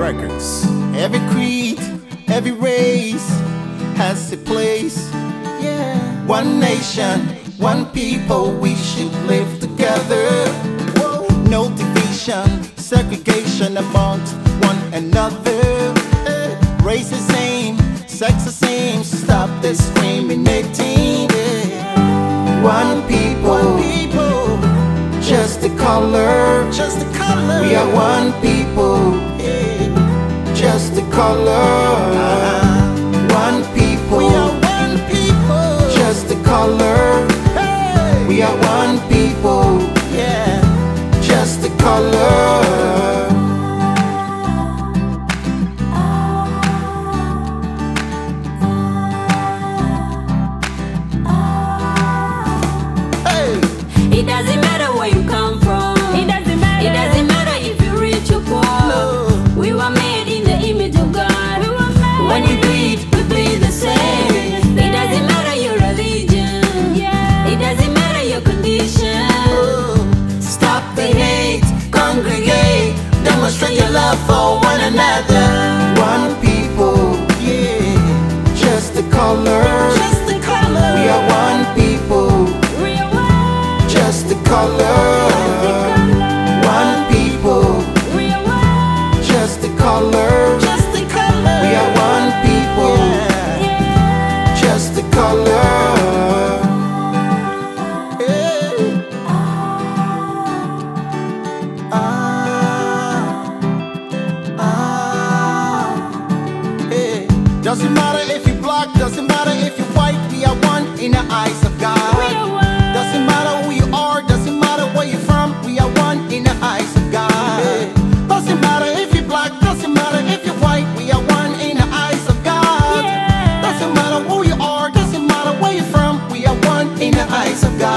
Records. Every creed, every race has a place. Yeah. One nation, one people, we should live together. Whoa. No division, segregation amongst one another. Race the same, sex the same, stop discriminating. One people, just the color, we are one people, just the color. One people, we are one people, just the color. We are one people, yeah, just the color. It doesn't matter where you come from. It doesn't matter if you're rich or poor. No. We were made in the image of God. When we bleed the same. It doesn't matter your religion. It doesn't matter your condition. Stop the hate, congregate, demonstrate your love for one another. One people, yeah, just the color. We are one people, just the color. One people, just the color. We are one people, just the color. Doesn't matter if you're black, doesn't matter if you're white, we are one in the eyes of God. Doesn't matter who you are, doesn't matter where you're from, we are one in the eyes of God. Doesn't matter if you're black, doesn't matter if you're white, we are one in the eyes of God. Doesn't matter who you are, doesn't matter where you're from, we are one in the eyes of God.